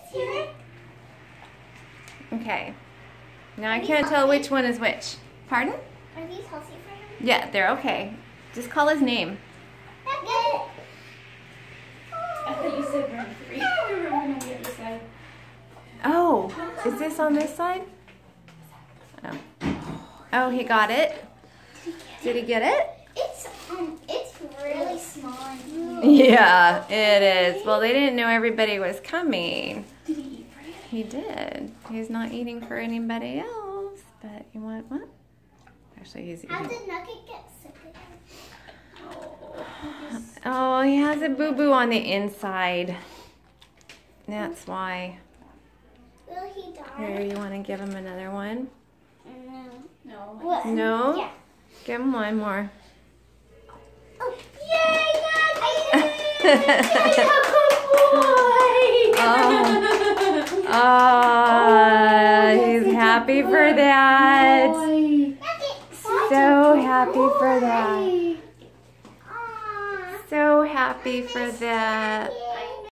here. Okay. Now I can't tell which one is which. Pardon? Are these healthy for him? Yeah, they're okay. Just call his name. Nugget. I thought you said room 3. We're on the other side. Oh, is this on this side? Oh. Oh, he got it. Did he get it? It's really small in here. Yeah, it is. Well, they didn't know everybody was coming. Did he eat for you? He did. He's not eating for anybody else. But you want what? Actually, he's How eating. did Nugget get sick again? Oh, he has a boo-boo on the inside. That's why. Will he die? Here, you want to give him another one? No. No. What? No? Yeah. Give him one more. Oh, yay, Nugget! Oh, he's happy for that. So happy for that. Aw. So happy for that.